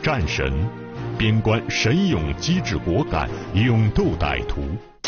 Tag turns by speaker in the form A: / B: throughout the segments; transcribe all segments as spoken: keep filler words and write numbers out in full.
A: 战神，边关神勇机智果敢，勇斗歹徒。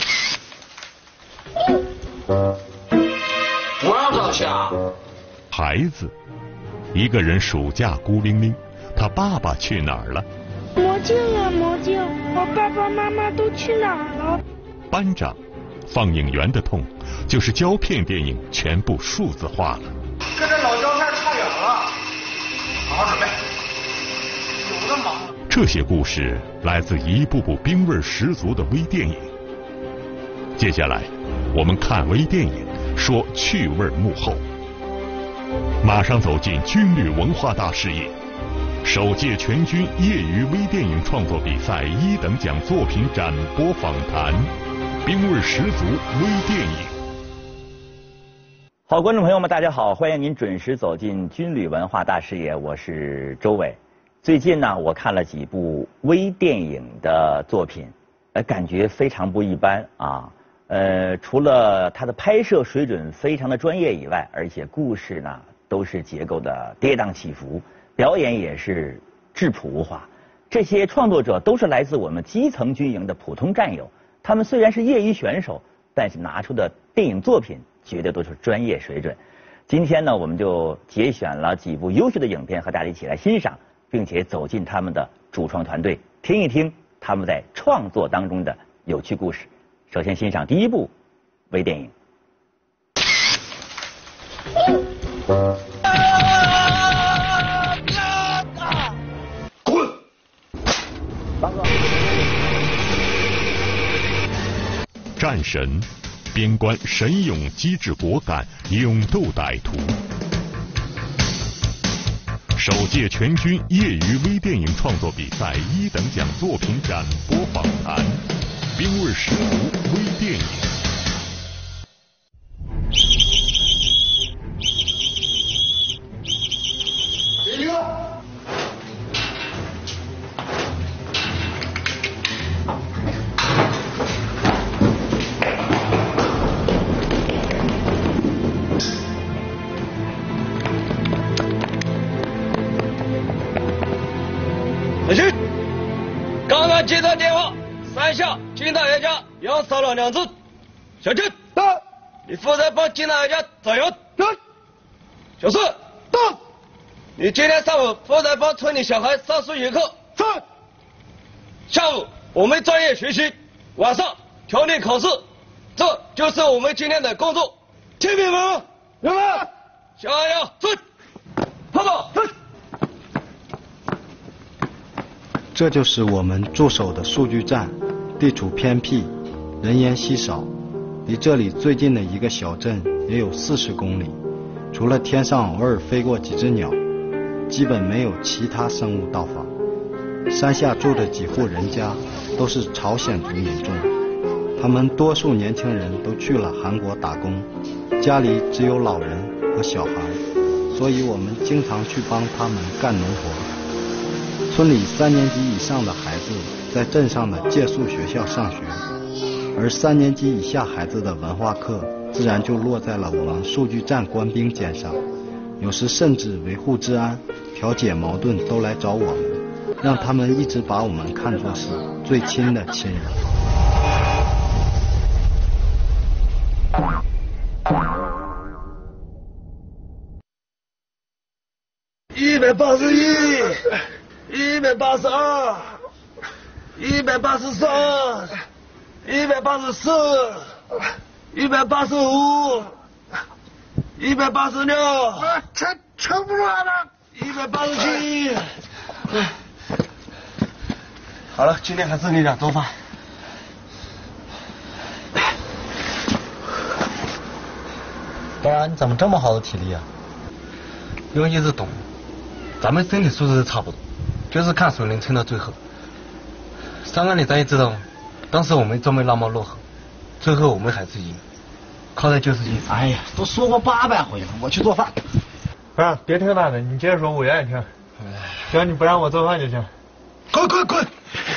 B: 我要照相。
A: 孩子，一个人暑假孤零零，他爸爸去哪儿了？
C: 魔镜啊魔镜，我爸爸妈妈都去哪儿了？
A: 班长，放映员的痛就是胶片电影全部数字化了。
D: 跟这老胶片差远了，好好准备。有的忙。
A: 这些故事来自一部部冰味十足的微电影。接下来，我们看微电影，说趣味幕后。马上走进军旅文化大视野，首届全军业余微电影创作比赛一等奖作品展播访谈，冰味十足微电影。
E: 好，观众朋友们，大家好，欢迎您准时走进军旅文化大视野，我是周伟。最近呢，我看了几部微电影的作品，呃，感觉非常不一般啊。呃，除了它的拍摄水准非常的专业以外，而且故事呢都是结构的跌宕起伏，表演也是质朴无华。这些创作者都是来自我们基层军营的普通战友，他们虽然是业余选手，但是拿出的电影作品绝对都是专业水准。今天呢，我们就节选了几部优秀的影片和大家一起来欣赏，并且走进他们的主创团队，听一听他们在创作当中的有趣故事。首先欣赏第一部微电影。
D: 滚！
E: 八哥。
A: 战神，边关神勇机智果敢，勇斗歹徒。首届全军业余微电影创作比赛一等奖作品展播访谈，冰味十足微电影。
D: 李哥，
F: 小心！刚刚接到电话。三下金大爷家要骚扰两只，小金，到，你负责帮金大爷家找人。到，小四，到，你今天上午负责帮村里小孩上数学课。在，下午我们专业学习，晚上条例考试，这就是我们今天的工作。听明白吗？明白。小二要准，跑跑准。
G: 这就是我们驻守的数据站，地处偏僻，人烟稀少，离这里最近的一个小镇也有四十公里，除了天上偶尔飞过几只鸟，基本没有其他生物到访。山下住的几户人家都是朝鲜族民众，他们多数年轻人都去了韩国打工，家里只有老人和小孩，所以我们经常去帮他们干农活。村里三年级以上的孩子在镇上的借宿学校上学，而三年级以下孩子的文化课自然就落在了我们数据站官兵肩上，有时甚至维护治安、调解矛盾都来找我们，让他们一直把我们看作是最亲的亲人。
F: 一百八十一。一百八十二，一百八十三，一百八十四，一百八十五，一百八十六，
D: 撑撑不住了，
F: 一百八十七。
D: 好了，今天还是你俩做饭。
H: 爸儿，你怎么这么好的体力啊？
I: 因为一直懂，咱们身体素质差不多。就是看谁能撑到最后。上岸里咱也知道，当时我们装备那么落后，最后我们还是赢，靠的就是硬。
H: 哎呀，都说过八百回了，我去做饭。
D: 不是，别听他的，你接着说，我愿意听。只要你不让我做饭就行。
F: 滚滚滚！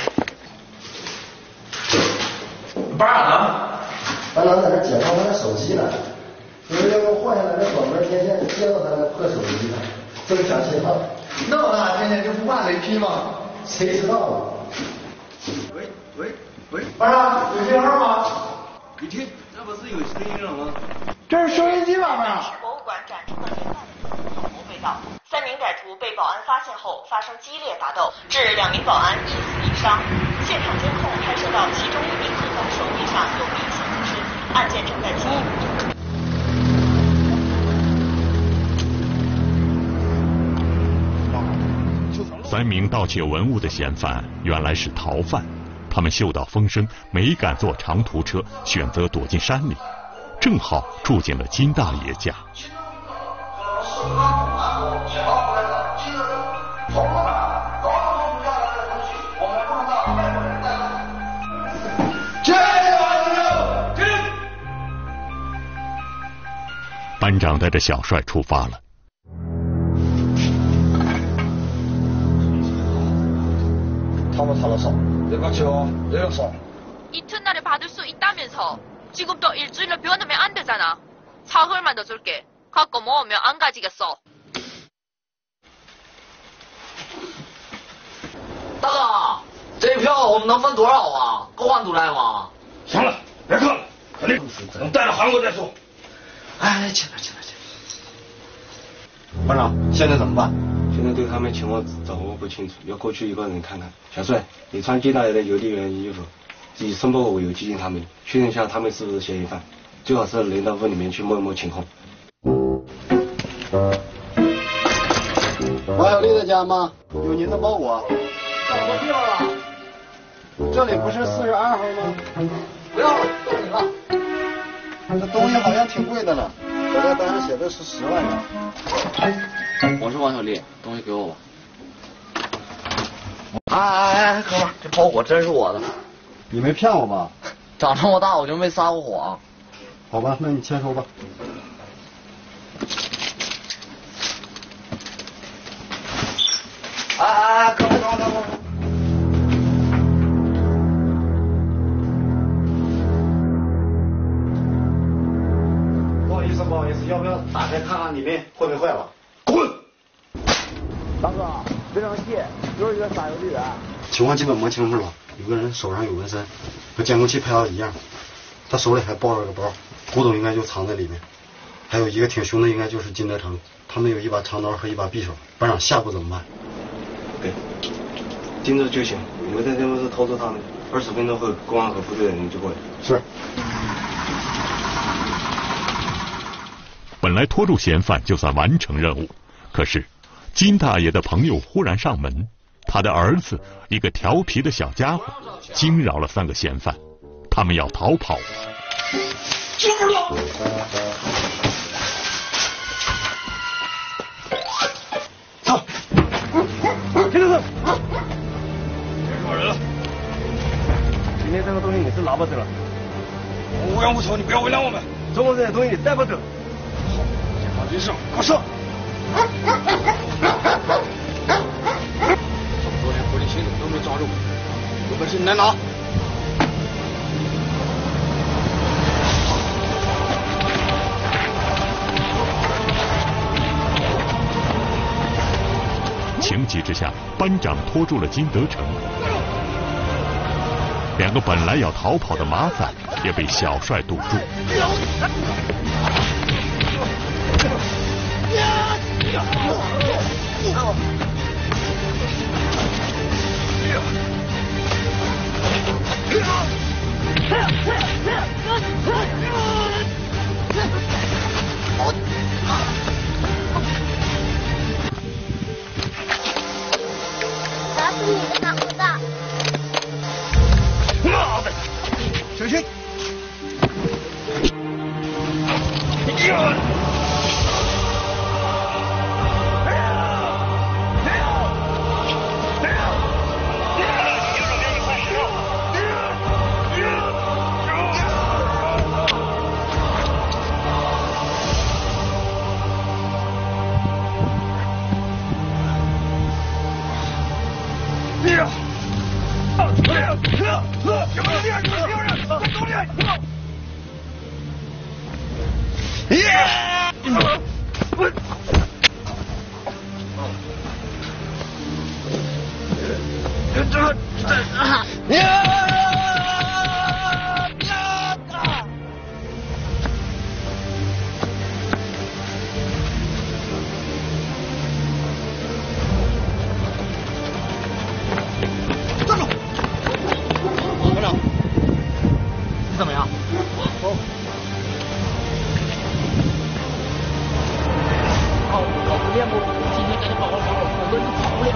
D: 班长呢？
J: 班长在这检查他的手机呢，因为要用换下来的短门天线接到他的破手机上，正想信号。
D: 那么大天线就不怕雷劈吗？
J: 谁知道啊？
I: 喂喂喂，
J: 班长，有信号吗？
I: 一听，这不是有声音了吗？
J: 这是收音机吧，班长？
B: 博物馆展出的年代从不被盗。三名歹徒被保安发现后发生激烈打斗，致两名保安一死一伤。现场监控拍摄到其中一名疑犯手臂上有明显不适，案件正在进一步。
A: 三名盗窃文物的嫌犯原来是逃犯，他们嗅到风声，没敢坐长途车，选择躲进山里，正好住进了金大爷家。班长带着小帅出发了。
K: 이튿날에 받을 수 있다면서. 지금부터 일주일을 변하면 안 되잖아. 사흘만 더 줄게. 갖고 모으면 안 가지겠어.
L: 大哥，这一票我们能分多少啊？够换出来吗？
F: 行了，别看了，肯定等带到韩国再说。
L: 哎，起来起来起
I: 来！班长，现在怎么办？现在对他们情况掌握不清楚，要过去一个人看看。小帅，你穿金大爷的邮递员衣服，自己申报我邮寄进他们，确认一下他们是不是嫌疑犯，最好是连到屋里面去摸一摸情况。
J: 王小丽的家吗？有您的包裹。找错地方了。这里不是四十二号吗？
L: 不要了，都你了。
J: 这东西好像挺贵的呢，口袋单上写的是十万呢。
L: 我是王小丽，东西给我吧。哎哎哎，哥们儿，这包裹真是我的。
J: 你没骗我吧？
L: 长这么大我就没撒过谎。
J: 好吧，那你签收吧。
L: 哎哎哎，哥们儿，哥们儿，哥们儿。
J: 不好意思，不好意思，要不要打开看看里面坏没坏了？
F: 滚！
J: 大哥，非常谢，就是一个撒邮递员。情况基本摸清楚了，有个人手上有纹身，和监控器拍到一样，他手里还抱着个包，古董应该就藏在里面。还有一个挺凶的，应该就是金德成，他们有一把长刀和一把匕首。班长，下步怎么办？
I: 对，盯着就行，你们在这边是偷走他们，二十分钟后公安和部队的人就过来。
J: 是。
A: 本来拖住嫌犯就算完成任务，可是金大爷的朋友忽然上门，他的儿子一个调皮的小家伙惊扰了三个嫌犯，他们要逃跑。
F: 进屋了！
J: 走，
F: 停住！别说人了。
I: 今天这个东西你是拿不走了。
F: 我无冤无仇，你不要为难我们。
I: 中国这些东西你带不走。
F: 检查军事，给我射！这么多年狐狸行动都没抓住，有本事你来拿！
A: 情急之下，班长拖住了金德成。两个本来要逃跑的麻烦也被小帅堵住。
C: 打死你个脑子！
F: 妈的！小心！呀！
M: 练过，今天赶紧好好跑跑，否则你跑不了。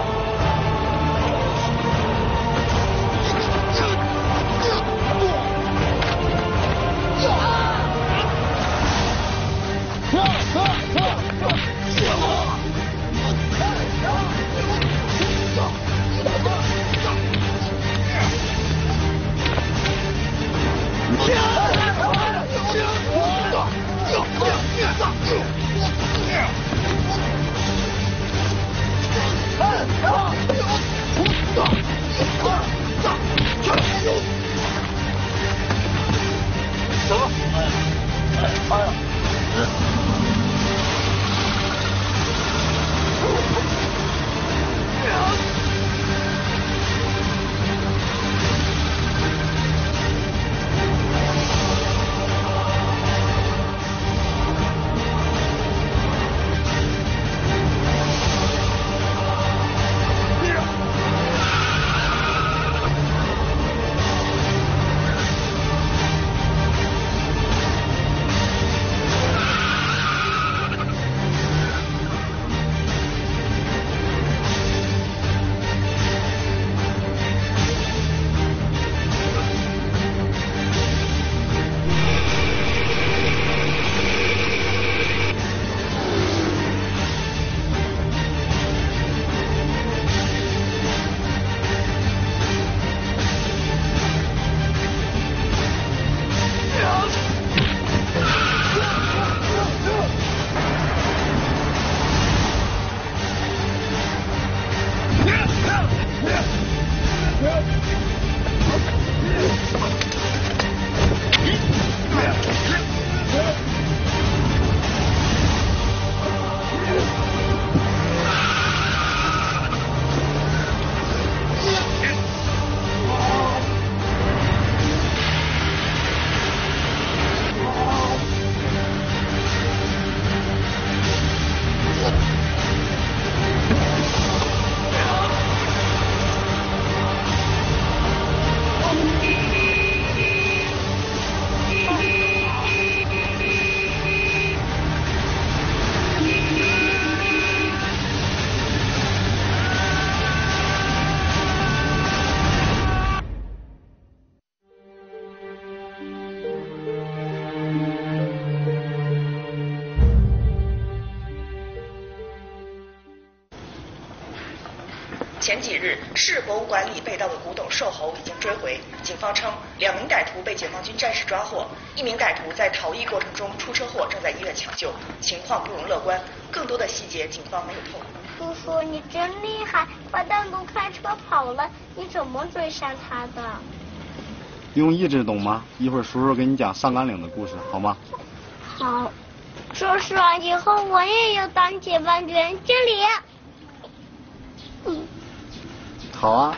B: 前几日，市博物馆里被盗的古董兽猴已经追回。警方称，两名歹徒被解放军战士抓获，一名歹徒在逃逸过程中出车祸，正在医院抢救，情况不容乐观。更多的细节，警方没有透露。
C: 叔叔，你真厉害，坏蛋都开车跑了，你怎么追上他的？
G: 用意志懂吗？一会儿叔叔给你讲上甘岭的故事，好吗？
C: 好。叔叔，以后我也要当解放军，这里。嗯。
G: 好啊。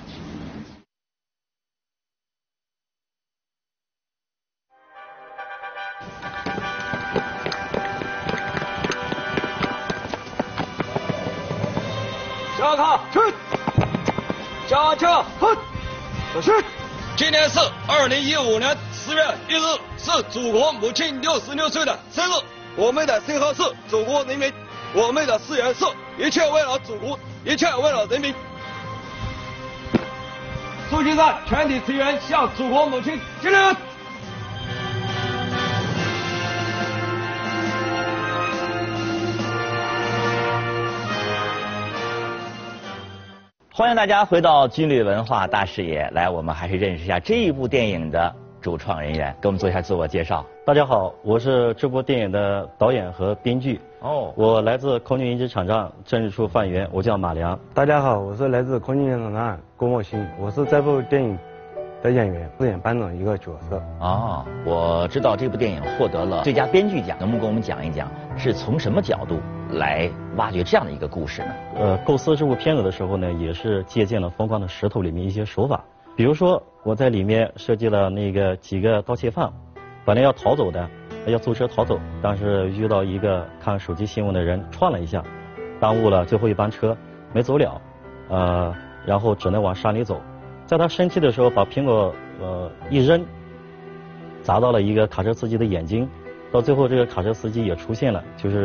F: 下卡去，下车哼，走去。今天是二零一五年四月一日，是祖国母亲六十六岁的生日。我们的信号是祖国人民，我们的誓言是一切为了祖国，一切为了人民。苏区站全体成员向祖国母亲敬礼。
E: 欢迎大家回到军旅文化大视野，来，我们还是认识一下这一部电影的主创人员，给我们做一下自我介绍。
N: 大家好，我是这部电影的导演和编剧。
E: 哦，
N: 我来自空军一级厂长政治处范员，我叫马良。
O: 大家好，我是来自空军厂长郭茂新，我是这部电影的演员，饰演班长一个角色。
E: 哦，我知道这部电影获得了最佳编剧奖，能不能给我们讲一讲，是从什么角度来挖掘这样的一个故事呢？
N: 呃，构思这部片子的时候呢，也是借鉴了《疯狂的石头》里面一些手法，比如说我在里面设计了那个几个盗窃犯，本来要逃走的，要坐车逃走，但是遇到一个看手机新闻的人撞了一下，耽误了最后一班车，没走了，呃，然后只能往山里走。在他生气的时候，把苹果呃一扔，砸到了一个卡车司机的眼睛，到最后这个卡车司机也出现了，就是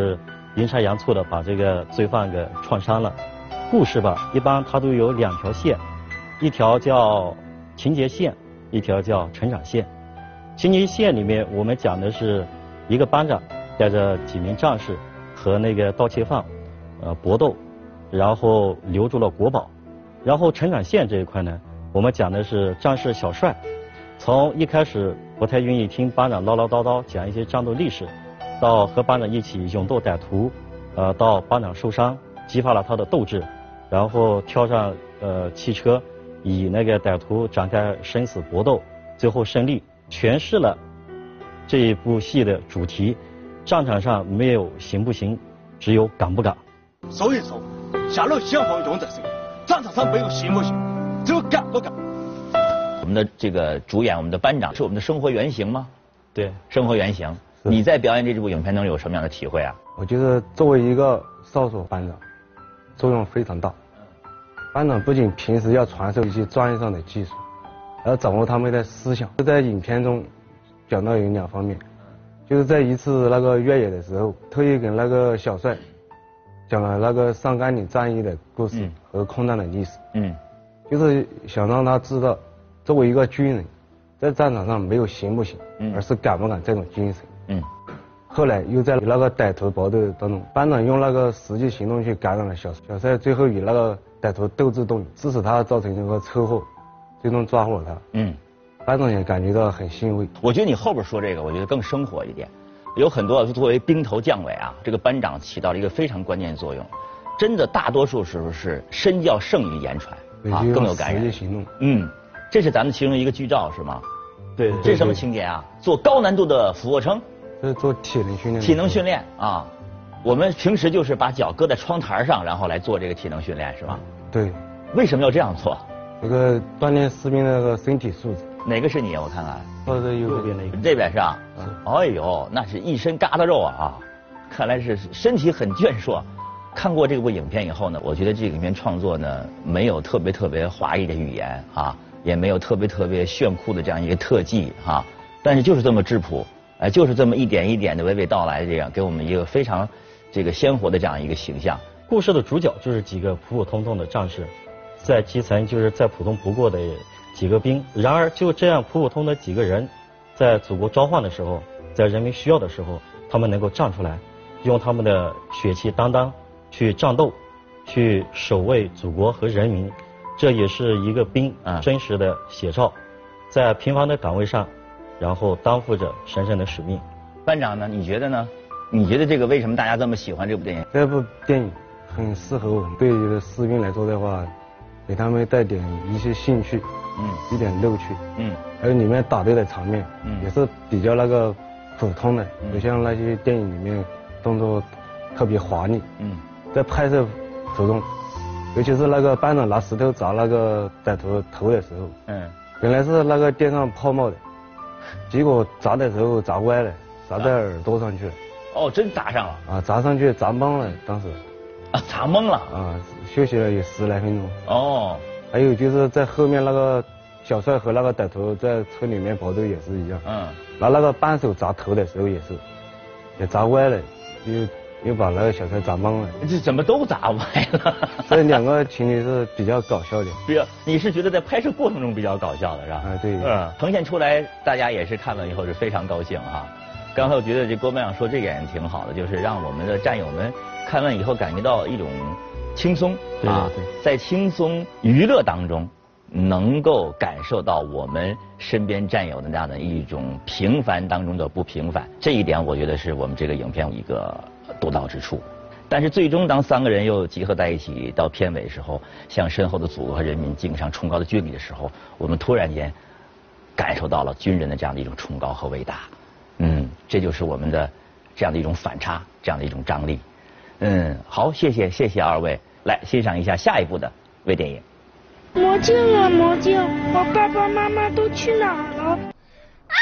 N: 阴差阳错的把这个罪犯给创伤了。故事吧，一般它都有两条线，一条叫情节线，一条叫成长线。情节线里面我们讲的是一个班长带着几名战士和那个盗窃犯呃搏斗，然后留住了国宝。然后成长线这一块呢，我们讲的是战士小帅，从一开始不太愿意听班长唠唠叨叨讲一些战斗历史，到和班长一起勇斗歹徒，呃，到班长受伤，激发了他的斗志，然后跳上呃汽车，与那个歹徒展开生死搏斗，最后胜利，诠释了这一部戏的主题。战场上没有行不行，只有敢不敢。
M: 所以说，下了消防员在身，战场上没有行不行，只有敢不敢。
E: 我们的这个主演，我们的班长是我们的生活原型吗？
N: 对，
E: 生活原型。你在表演这部影片中有什么样的体会啊？
O: 我觉得作为一个少佐班长，作用非常大。班长不仅平时要传授一些专业上的技术，还要掌握他们的思想。在影片中讲到有两方面，就是在一次那个越野的时候，特意给那个小帅讲了那个上甘岭战役的故事和空战的历史。
E: 嗯，
O: 就是想让他知道，作为一个军人，在战场上没有行不行，嗯、而是敢不敢这种精神。
E: 嗯。
O: 后来又在那个歹徒搏斗当中，班长用那个实际行动去感染了小小帅，最后与那个歹徒斗智斗勇，致使他造成这个车祸，最终抓获了他。
E: 嗯，
O: 班长也感觉到很欣慰。
E: 我觉得你后边说这个，我觉得更生活一点。有很多作为兵头将尾啊，这个班长起到了一个非常关键的作用。真的，大多数时候是身教胜于言传啊，更有感染。
O: 实际行动。
E: 嗯，这是咱们其中一个剧照是吗？
N: 对。
E: 这是什么情节啊？做高难度的俯卧撑。
O: 这是做体能训练。
E: 体能训练啊，我们平时就是把脚搁在窗台上，然后来做这个体能训练，是吧？
O: 对。
E: 为什么要这样做？
O: 这个锻炼士兵的那个身体素质。
E: 哪个是你？我看看。
O: 或者右边那个。
E: 这边是啊。哎呦，那是一身疙瘩肉啊！看来是身体很健硕。看过这部影片以后呢，我觉得这个影片创作呢，没有特别特别华丽的语言啊，也没有特别特别炫酷的这样一个特技啊，但是就是这么质朴。哎，就是这么一点一点的娓娓道来，这样给我们一个非常这个鲜活的这样一个形象。
N: 故事的主角就是几个普普通通的战士，在基层就是再普通不过的几个兵。然而就这样普普通的几个人，在祖国召唤的时候，在人民需要的时候，他们能够站出来，用他们的血气担当去战斗，去守卫祖国和人民。这也是一个兵真实的写照，在平凡的岗位上。然后担负着神圣的使命。
E: 班长呢？你觉得呢？你觉得这个为什么大家这么喜欢这部电影？
O: 这部电影很适合我们对于士兵来说的话，给他们带点一些兴趣，嗯，一点乐趣，嗯，还有里面打斗的场面，嗯，也是比较那个普通的，不像那些电影里面动作特别华丽，嗯，在拍摄途中，尤其是那个班长拿石头砸那个歹徒头的时候，嗯，本来是那个垫上泡沫的。结果砸的时候砸歪了，砸在耳朵上去了。
E: 哦，真砸上了。
O: 啊，砸上去砸懵了，当时。
E: 啊，砸懵了。
O: 啊，休息了有十来分钟。
E: 哦。
O: 还有就是在后面那个小帅和那个歹徒在车里面搏斗也是一样。嗯。拿那个扳手砸头的时候也是，也砸歪了，又又把那个小帅砸懵了。
E: 这怎么都砸歪了？
O: 这两个情节是比较搞笑的。
E: 比较，你是觉得在拍摄过程中比较搞笑的是吧？
O: 啊，对。
E: 嗯，呈现出来，大家也是看了以后是非常高兴啊。刚才我觉得这郭班长说这点挺好的，就是让我们的战友们看完以后感觉到一种轻松啊，
N: 对对对，
E: 在轻松娱乐当中，能够感受到我们身边战友的那样的一种平凡当中的不平凡。这一点我觉得是我们这个影片一个独到之处。但是最终当三个人又集合在一起到片尾的时候，向身后的祖国和人民敬上崇高的军礼的时候，我们突然间感受到了军人的这样的一种崇高和伟大。嗯，这就是我们的这样的一种反差，这样的一种张力。嗯，好，谢谢谢谢二位，来欣赏一下下一部的微电影。
C: 魔镜啊魔镜，我爸爸妈妈都去哪儿了？啊！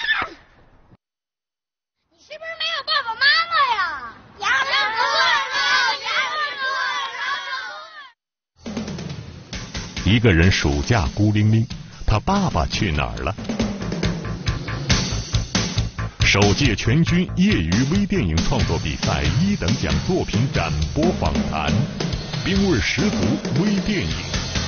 P: 你是不是没有爸爸妈妈呀？杨大
A: 哥，杨大哥，一个人暑假孤零零，他爸爸去哪儿了？ 首届全军业余微电影创作比赛一等奖作品展播访谈，冰味十足微电影。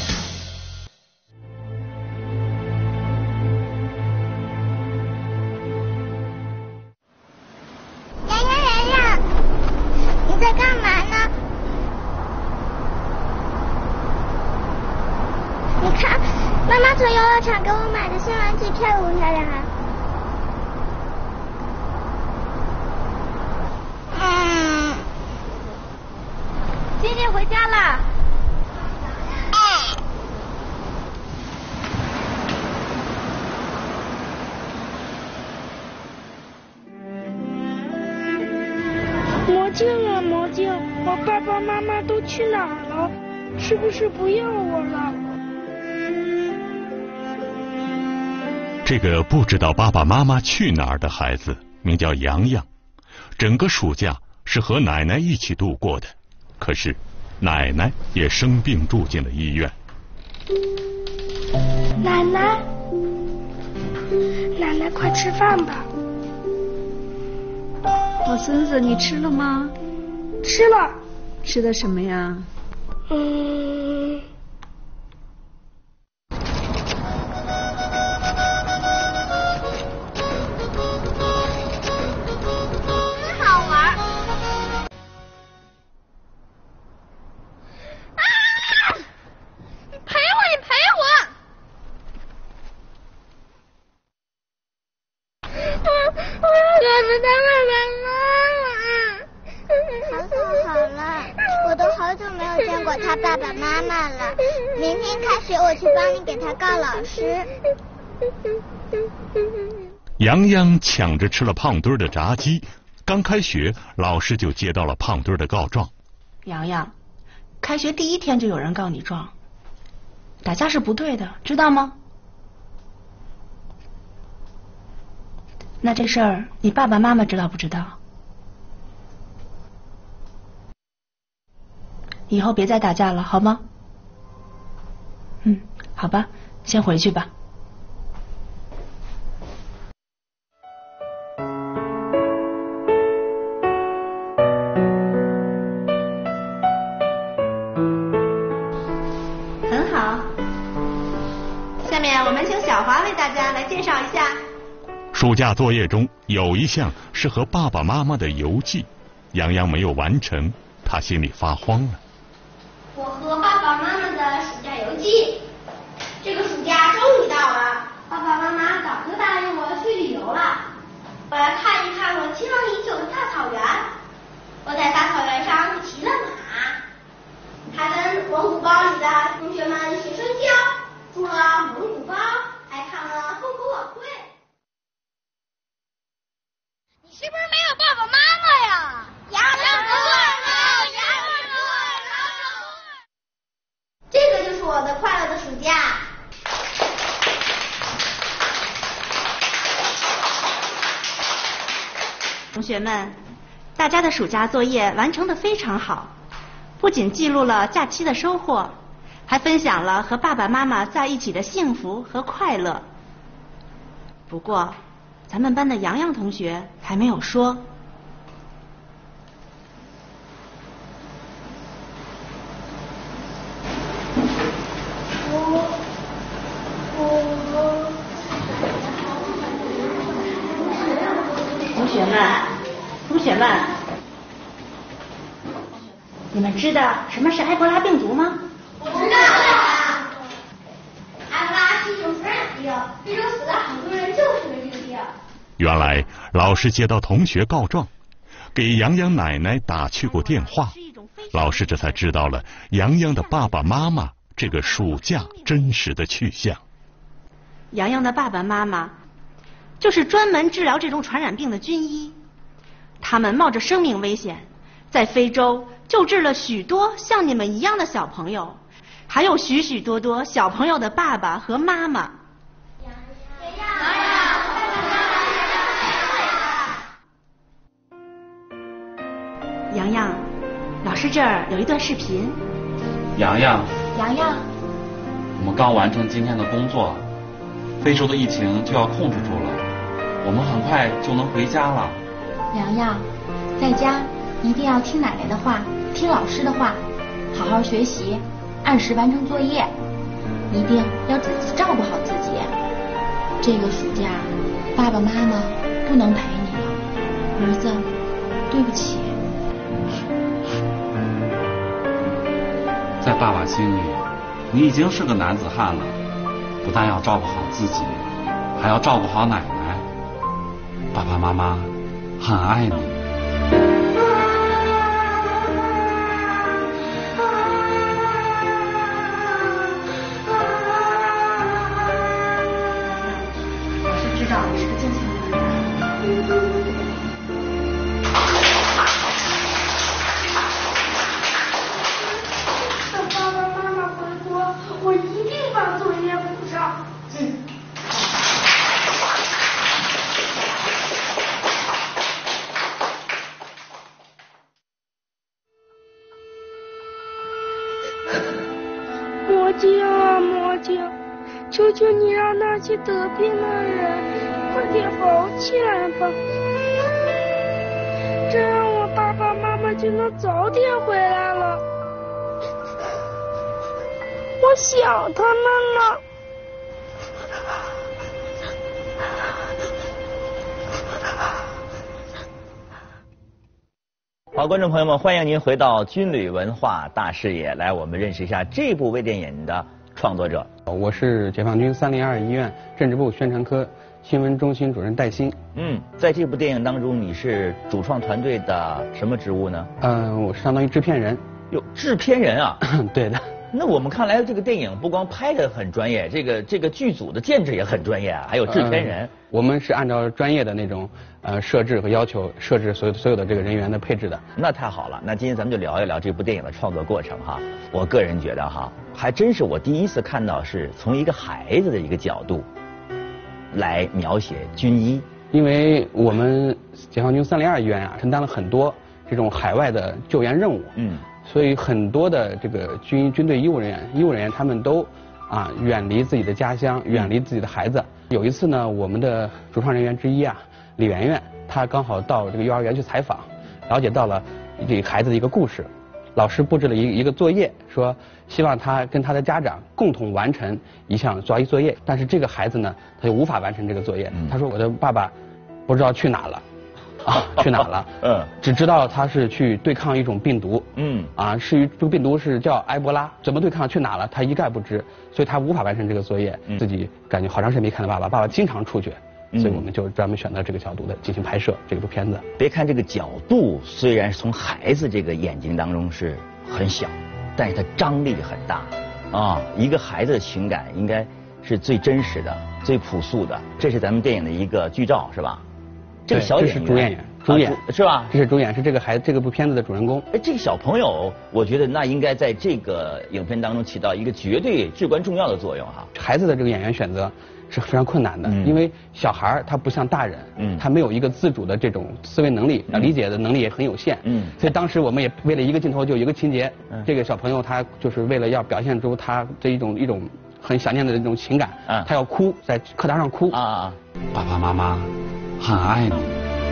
C: 洋洋洋洋，你在干嘛呢？你看，妈妈从游乐场给我买的新玩具漂不漂亮啊？嗯。
P: 姐姐回家啦。
Q: 魔镜啊魔镜，我爸爸妈妈都去哪儿了？是不是不要我了？
A: 这个不知道爸爸妈妈去哪儿的孩子名叫洋洋，整个暑假是和奶奶一起度过的。可是奶奶也生病住进了医院。
Q: 奶奶，奶奶快吃饭吧。
R: 老孙子，你吃了吗？
Q: 吃了。
R: 吃的什么呀？
Q: 嗯。
C: 他爸爸妈妈了，明天开学我去帮你给他告老师。
A: 洋洋抢着吃了胖墩儿的炸鸡，刚开学，老师就接到了胖墩儿的告状。
S: 洋洋，开学第一天就有人告你状，打架是不对的，知道吗？那这事儿你爸爸妈妈知道不知道？以后别再打架了，好吗？嗯，好吧，先回去吧。很好，下面我们请小华为大家来介绍一下。
A: 暑假作业中有一项是和爸爸妈妈的游记，洋洋没有完成，他心里发慌了。
C: 我和爸爸妈妈的暑假游记。这个暑假终于到了，爸爸妈妈早就答应我去旅游了。我要看一看我期望已久的大草原。我在大草原上骑了马，还跟蒙古包里的同学们学生交，住了蒙古包，还看了烽火晚会。你是不是没有爸爸妈妈呀？杨杨哥。这个就是我的快乐的暑假。
S: 同学们，大家的暑假作业完成得非常好，不仅记录了假期的收获，还分享了和爸爸妈妈在一起的幸福和快乐。不过，咱们班的洋洋同学还没有说。同学们，同学们，你们知道什么是埃博拉病毒吗？
C: 我知道啊，埃博拉是一种传染病，非洲死了很多人就是因为这个病。
A: 原来老师接到同学告状，给洋洋奶奶打去过电话，老师这才知道了洋洋的爸爸妈妈这个暑假真实的去向。
S: 洋洋的爸爸妈妈就是专门治疗这种传染病的军医，他们冒着生命危险，在非洲救治了许多像你们一样的小朋友，还有许许多多小朋友的爸爸和妈妈。洋洋，老师这儿有一段视频。
T: 洋洋，
S: 洋洋，
T: 我们刚完成今天的工作，非洲的疫情就要控制住了， 我们很快就能回家了。
U: 洋洋，在家一定要听奶奶的话，听老师的话，好好学习，按时完成作业，一定要自己照顾好自己。这个暑假，爸爸妈妈不能陪你了，儿子，对不起。
T: 在爸爸心里，你已经是个男子汉了，不但要照顾好自己，还要照顾好奶奶。爸爸妈妈很爱你。
U: 我是知道你是个坚强的人。
Q: 等爸爸妈妈回国，我一定把作业补上。嗯。魔镜啊魔镜，求求你让那些得病的人快点好起来吧，这样我爸爸妈妈就能早点回来了。我想他们了。
E: 好，观众朋友们，欢迎您回到军旅文化大视野，来我们认识一下这部微电影的创作者。
V: 我是解放军三零二医院政治部宣传科新闻中心主任戴鑫。
E: 嗯，在这部电影当中，你是主创团队的什么职务呢？
V: 嗯、呃，我是相当于制片人。
E: 哟，制片人啊？
V: 对的。
E: 那我们看来，这个电影不光拍得很专业，这个这个剧组的建制也很专业啊，还有制片人。
V: 呃、我们是按照专业的那种呃设置和要求设置所有所有的这个人员的配置的。
E: 那太好了，那今天咱们就聊一聊这部电影的创作过程哈。我个人觉得哈，还真是我第一次看到是从一个孩子的一个角度来描写军医。
V: 因为我们解放军三零二医院啊，承担了很多这种海外的救援任务。嗯。所以很多的这个军军队医务人员，医务人员他们都啊远离自己的家乡，远离自己的孩子。有一次呢，我们的主创人员之一啊，李媛媛，她刚好到这个幼儿园去采访，了解到了这个孩子的一个故事。老师布置了一一个作业，说希望他跟他的家长共同完成一项作业作业，但是这个孩子呢，他就无法完成这个作业。他说我的爸爸不知道去哪了。啊，去哪了？嗯，只知道他是去对抗一种病毒。嗯，啊，是这个病毒是叫埃博拉，怎么对抗？去哪了？他一概不知，所以他无法完成这个作业。嗯、自己感觉好长时间没看到爸爸，爸爸经常出去，嗯、所以我们就专门选择这个角度的进行拍摄这部片子。
E: 别看这个角度，虽然从孩子这个眼睛当中是很小，但是它张力很大。啊，一个孩子的情感应该是最真实的、最朴素的。这是咱们电影的一个剧照，是吧？这个小演员，
V: 这是主演员，主演、
E: 啊、是吧？
V: 这是主演，是这个孩这个部片子的主人公。
E: 哎，这个小朋友，我觉得那应该在这个影片当中起到一个绝对至关重要的作用哈。
V: 孩子的这个演员选择是非常困难的，嗯、因为小孩他不像大人，嗯，他没有一个自主的这种思维能力，嗯、理解的能力也很有限，嗯，所以当时我们也为了一个镜头，就有一个情节，嗯、这个小朋友他就是为了要表现出他这一种一种很想念的这种情感，嗯、他要哭，在课堂上哭
T: 啊，爸爸妈妈很爱你。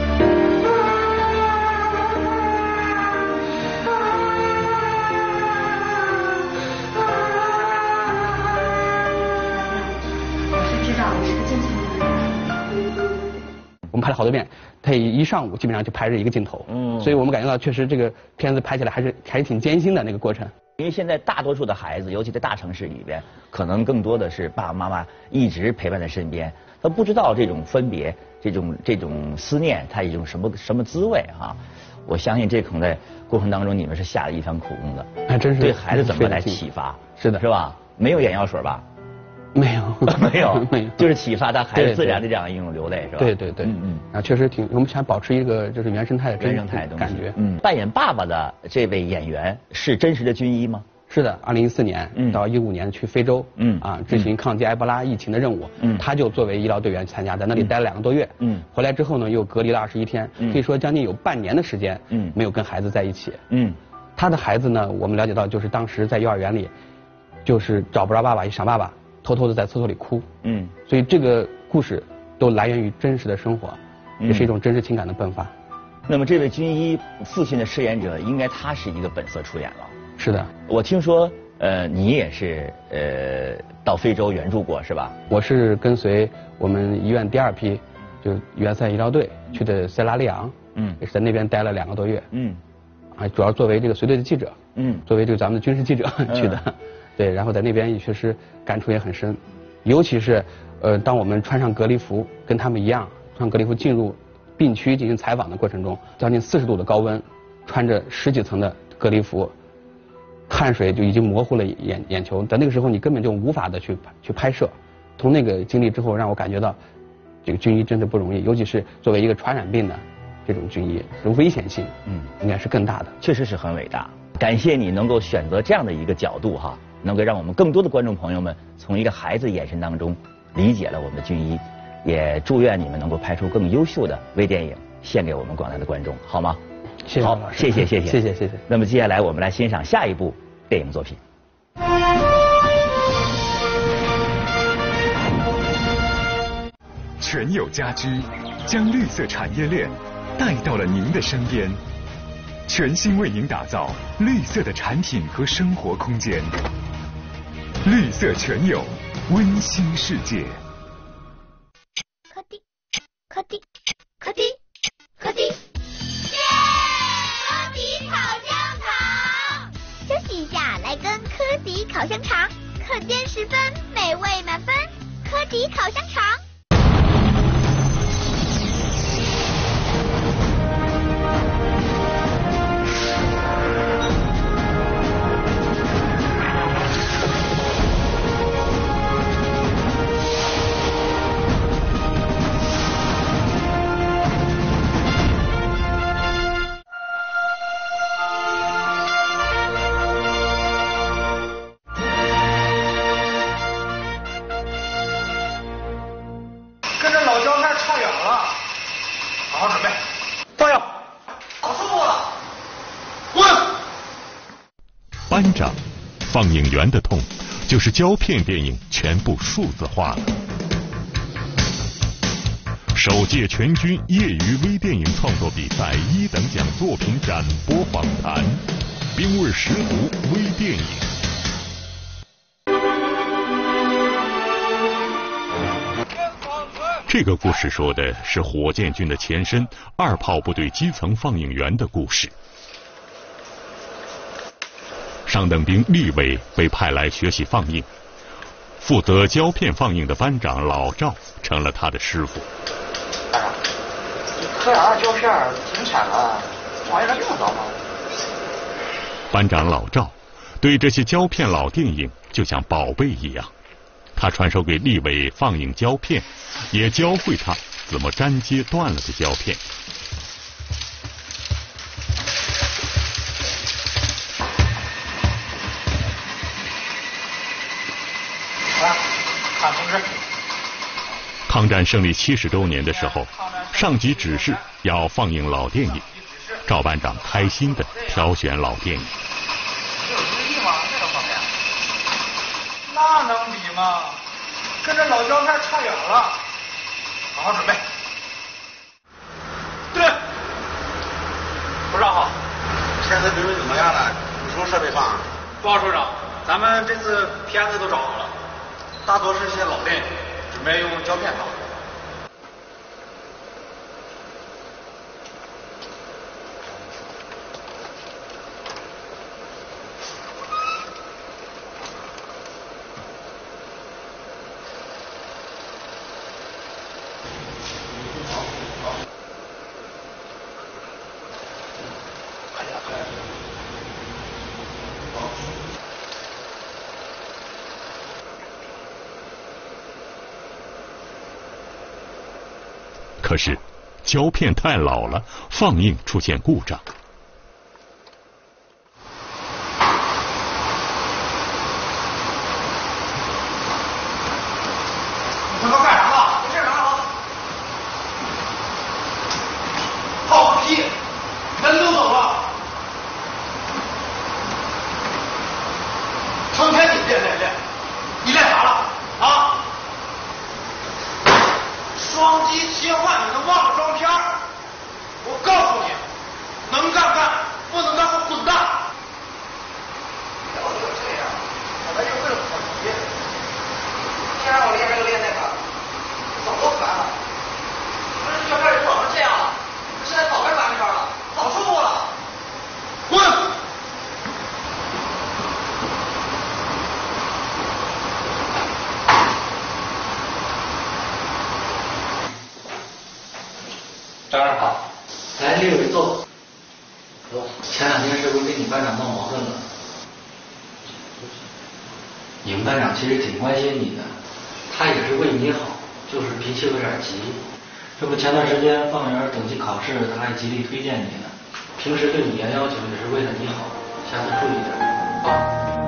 V: 我们拍了好多遍，他一上午基本上就拍这一个镜头，嗯，所以我们感觉到确实这个片子拍起来还是还是挺艰辛的那个过程。
E: 因为现在大多数的孩子，尤其在大城市里边，可能更多的是爸爸妈妈一直陪伴在身边，他不知道这种分别、这种这种思念，它一种什么什么滋味啊！我相信这可能在过程当中你们是下了一番苦功的，
V: 还真是
E: 对孩子怎么来启发？
V: 是的，
E: 是吧？没有眼药水吧？
V: 没有，
E: 没有，
V: 没有，
E: 就是启发他孩子自然的这样一种流泪，是吧？
V: 对对对，嗯嗯，啊，确实挺，我们想保持一个就是原生态的
E: 原生态的
V: 感觉。
E: 嗯，扮演爸爸的这位演员是真实的军医吗？
V: 是的，二零一四年到一五年去非洲，嗯啊，执行抗击埃博拉疫情的任务，嗯，他就作为医疗队员参加，在那里待了两个多月，嗯，回来之后呢，又隔离了二十一天，可以说将近有半年的时间，嗯，没有跟孩子在一起，嗯，他的孩子呢，我们了解到就是当时在幼儿园里，就是找不着爸爸，一想爸爸，偷偷的在厕所里哭，嗯，所以这个故事都来源于真实的生活，也是一种真实情感的迸发。
E: 那么这位军医父亲的饰演者，应该他是一个本色出演了。
V: 是的，
E: 我听说，呃，你也是呃到非洲援助过是吧？
V: 我是跟随我们医院第二批就援塞医疗队去的塞拉利昂，嗯，也是在那边待了两个多月，嗯，啊，主要作为这个随队的记者，嗯，作为这个咱们的军事记者去的，嗯、对，然后在那边也确实感触也很深，尤其是呃，当我们穿上隔离服，跟他们一样穿隔离服进入病区进行采访的过程中，将近四十度的高温，穿着十几层的隔离服，汗水就已经模糊了眼眼球，在那个时候你根本就无法的去去拍摄。从那个经历之后，让我感觉到这个军医真的不容易，尤其是作为一个传染病的这种军医，危险性嗯应该是更大的。
E: 确实是很伟大，感谢你能够选择这样的一个角度哈，能够让我们更多的观众朋友们从一个孩子眼神当中理解了我们的军医。也祝愿你们能够拍出更优秀的微电影，献给我们广大的观众，好吗？
V: 谢谢。
E: 好，谢谢谢谢
V: 谢谢谢谢。
E: 那么接下来我们来欣赏下一部电影作品。
D: 全友家居将绿色产业链带到了您的身边，全新为您打造绿色的产品和生活空间。绿色全友，温馨世界。
P: 柯迪，柯迪，柯迪，柯迪，耶！柯迪烤香肠，休息一下，来根柯迪烤香肠，课间十分，美味满分。柯迪烤香肠。
A: 班长，放映员的痛，就是胶片电影全部数字化了。首届全军业余微电影创作比赛一等奖作品展播访谈，冰味十足微电影。这个故事说的是火箭军的前身二炮部队基层放映员的故事。上等兵厉伟被派来学习放映，负责胶片放映的班长老赵成了他的师傅。
H: 班长，这科研胶片停产了，玩意儿这么糟吗？
A: 班长老赵对这些胶片老电影就像宝贝一样，他传授给厉伟放映胶片，也教会他怎么粘接断了的胶片。
H: 看通知。
A: 抗战胜利七十周年的时候，上级指示要放映老电影，赵班长开心地挑选老电影。
H: 有主意吗？这种方面？那能比吗？跟这老胶片差远了。好好准备。对。部长好。
J: 片子准备怎么样了？有什么设备放？
H: 报告首长，咱们这次片子都找好了。大多是些老电影，准备用胶片放。
A: 可是胶片太老了，放映出现故障。
H: 你他妈干啥呢？没事拿好。放屁！人都走了。成天你练练练，你练啥了？啊？双
K: 张二好，来这有一坐。哦，前两天是不是跟你班长闹矛盾了？你们班长其实挺关心你的，他也是为你好，就是脾气有点急。这不前段时间放园等级考试，他还极力推荐你呢。平时对你严要求也是为了你好，下次注意点啊。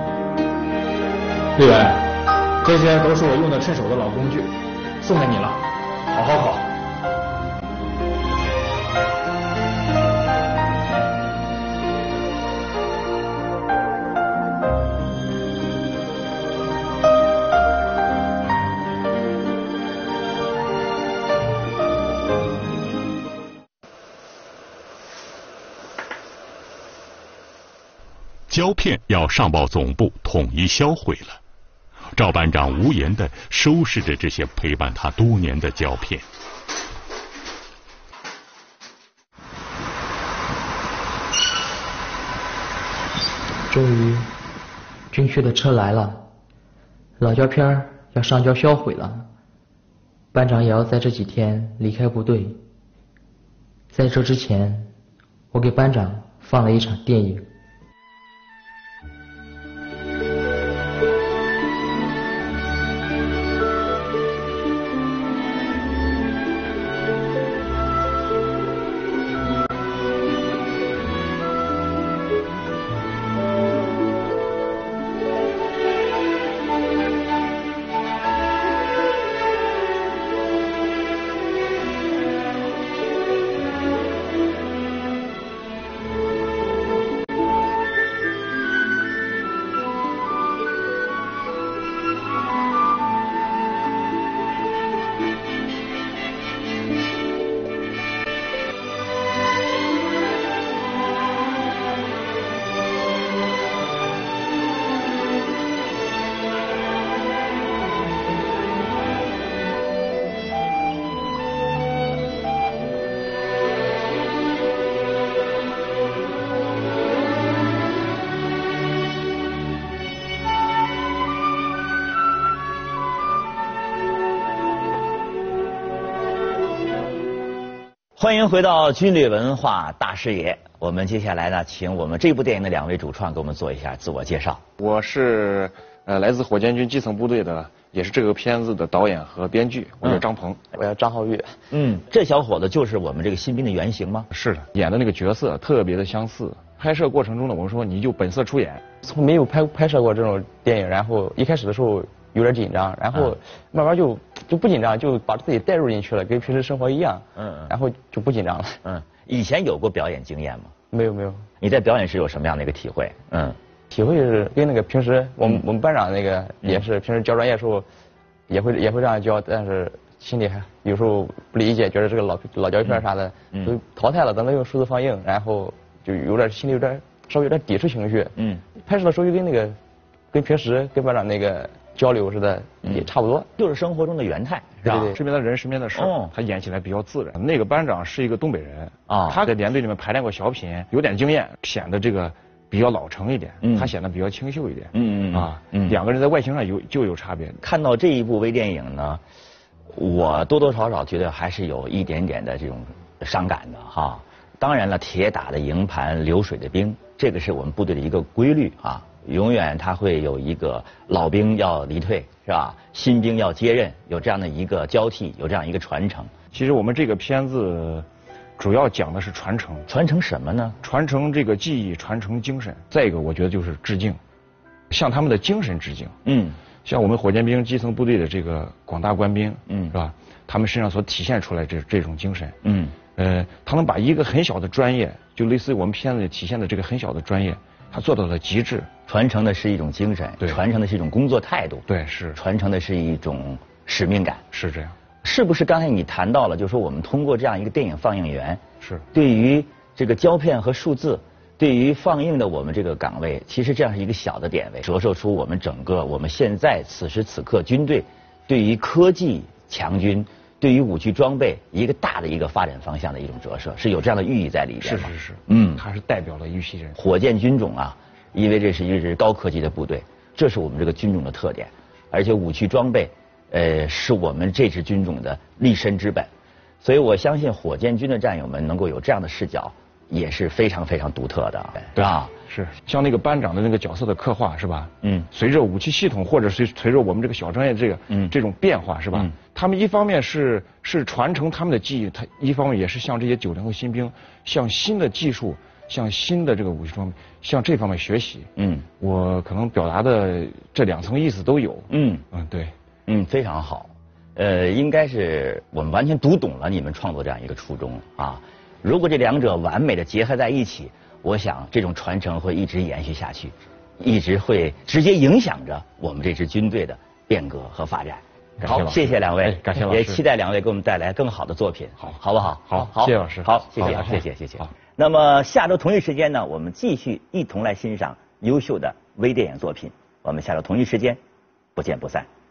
L: 绿文，这些都是我用的趁手的老工具，送给你了，好好考。
A: 胶片要上报总部统一销毁了，赵班长无言地收拾着这些陪伴他多年的胶片。
W: 终于，军区的车来了，老胶片要上交销毁了。班长也要在这几天离开部队。在这之前，我给班长放了一场电影。
E: 欢迎回到军旅文化大视野。我们接下来呢，请我们这部电影的两位主创给我们做一下自我介绍。
X: 我是呃来自火箭军基层部队的，也是这个片子的导演和编剧。我叫张鹏，
E: 我叫张浩月。嗯，这小伙子就是我们这个新兵的原型吗？
X: 是的，演的那个角色特别的相似。拍摄过程中呢，我们说你就本色出演。
V: 从没有拍拍摄过这种电影，然后一开始的时候有点紧张，然后慢慢就就不紧张，就把自己带入进去了，跟平时生活一样。嗯，然后就不紧张了。
E: 嗯，以前有过表演经验吗？
V: 没有没有。
E: 你在表演时有什么样的一个体会？嗯，
V: 体会是跟那个平时我们、嗯、我们班长那个也是平时教专业的时候也会也会这样教，但是心里还有时候不理解，觉得这个老老胶片啥的、嗯、都淘汰了，咱们用数字放映，然后就有点心里有点稍微有点抵触情绪。嗯，拍摄的时候就跟那个跟平时跟班长那个交流似的也差不多，
E: 就是生活中的原态，是吧？
X: 身边的人，身边的事，哦、他演起来比较自然。那个班长是一个东北人啊，他在连队里面排练过小品，有点经验，显得这个比较老成一点，嗯、他显得比较清秀一点。嗯嗯啊，嗯，两个人在外形上有就有差别。
E: 看到这一部微电影呢，我多多少少觉得还是有一点点的这种伤感的哈。当然了，铁打的营盘流水的兵，这个是我们部队的一个规律啊。永远他会有一个老兵要离退，是吧？新兵要接任，有这样的一个交替，有这样一个传承。
X: 其实我们这个片子主要讲的是传承。
E: 传承什么呢？
X: 传承这个技艺，传承精神。再一个，我觉得就是致敬，向他们的精神致敬。嗯，像我们火箭兵基层部队的这个广大官兵，嗯，是吧？他们身上所体现出来这这种精神，嗯，呃，他能把一个很小的专业，就类似于我们片子里体现的这个很小的专业，他做到了极致。
E: 传承的是一种精神，对，传承的是一种工作态度，
X: 对，是
E: 传承的是一种使命感，
X: 是这样。
E: 是不是刚才你谈到了，就是说我们通过这样一个电影放映员，
X: 是
E: 对于这个胶片和数字，对于放映的我们这个岗位，其实这样是一个小的点位，折射出我们整个我们现在此时此刻军队对于科技强军，对于武器装备一个大的一个发展方向的一种折射，是有这样的寓意在里边吗？
X: 是是是，嗯，它是代表了一批人。
E: 火箭军种啊，因为这是一支高科技的部队，这是我们这个军种的特点，而且武器装备，呃，是我们这支军种的立身之本。 所以我相信火箭军的战友们能够有这样的视角，也是非常非常独特的，
X: 对
E: 吧？
X: 是，像那个班长的那个角色的刻画，是吧？嗯，随着武器系统或者随随着我们这个小专业这个嗯这种变化，是吧？嗯，他们一方面是是传承他们的技艺，他一方面也是向这些九零后新兵向新的技术、向新的这个武器装备向这方面学习。嗯，我可能表达的这两层意思都有。嗯嗯，对，
E: 嗯，非常好。呃，应该是我们完全读懂了你们创作这样一个初衷啊。如果这两者完美的结合在一起，我想这种传承会一直延续下去，一直会直接影响着我们这支军队的变革和发展。好，谢谢两位，
X: 哎、感谢老师，
E: 也期待两位给我们带来更好的作品，好，好不好？
X: 好，
E: 好，
X: 谢谢老师，
E: 好，谢谢，谢谢，谢谢。那么下周同一时间呢，我们继续一同来欣赏优秀的微电影作品。我们下周同一时间不见不散。